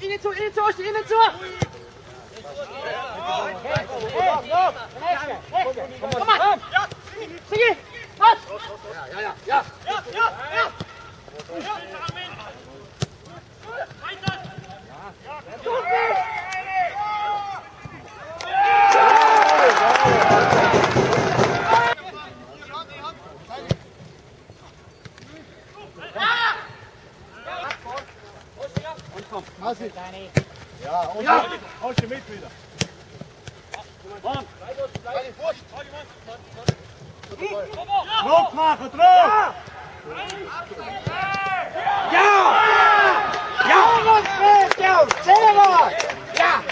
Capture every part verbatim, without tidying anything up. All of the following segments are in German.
innen zu, innen zu, innen zu! Komm mal! Sigi! Was? Ja, ja, ja! Ja, ja, ja! Ja, und ja. Aus dem mit wieder. Mann. Druck machen, Druck! Ja! Ja! Ja! Sehr gut! Ja!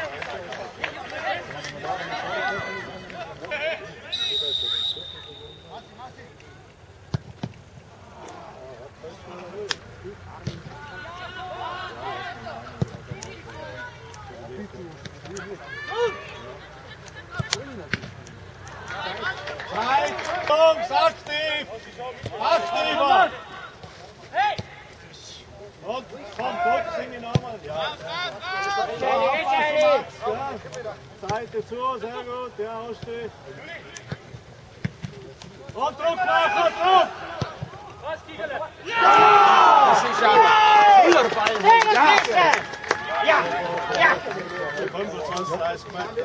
Zeit, Jungs, aktiv! Aktiver! Und komm, gut, sing ihn nochmal. Ja. Ja. Seite zu, sehr gut, ja, ausstehen. Und Druck machen, Druck! Ja! Das ist ja Überfall! Ja! Ja! Ja! fünfundzwanzig, dreißig Meter.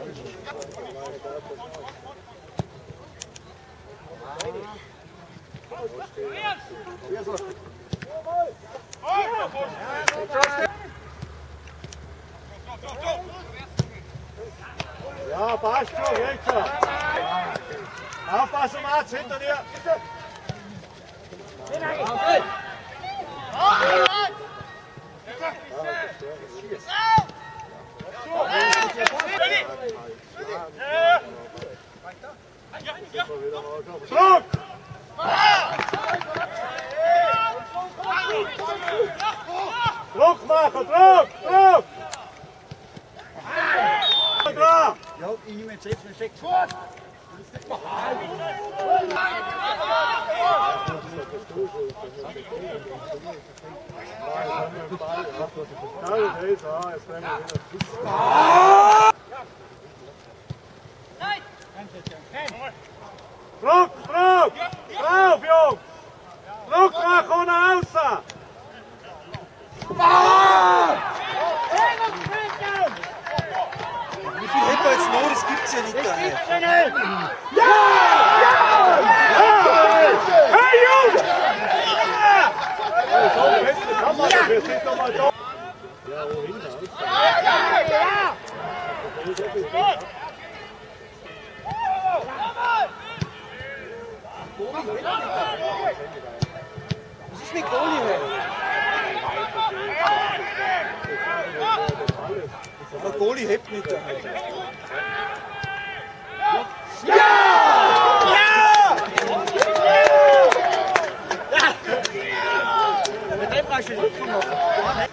Ja, passt schon, geht schon. Aufpassen, Mats, hinter dir. Druck! Druck machen, Druck, Druck! Da! Ja, ich nehme jetzt jetzt sechs. Druck, Druck! Drauf, Jungs! Druck machen und außen! Wie viel hätte er jetzt noch? Das gibt's ja nicht. Ja! Ja! Hey, Jungs! Ja! Wir sind doch mal da. Ja, wohin? Ja! Ja! Was ist mit Goalie her? Der Goalie hebt nicht. Ja! Ja! Mit dem brauchst du nicht machen.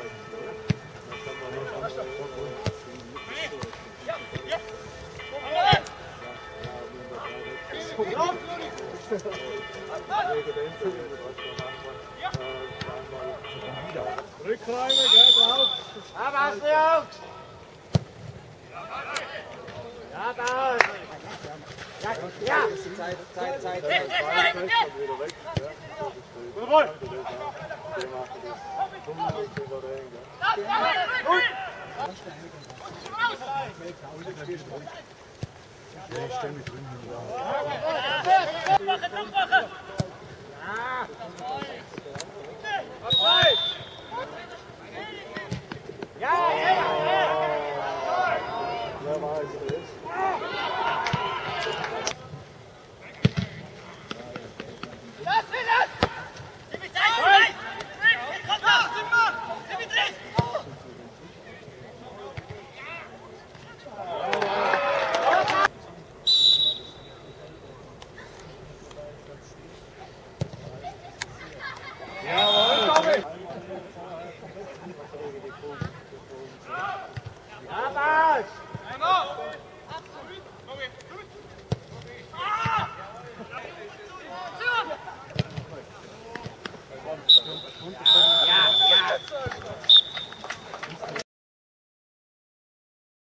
Rückräumen, geh drauf. Ja, was, Jungs? Ja, da! Ja, ja! Zeit, Zeit, Zeit. Jawohl! Ja!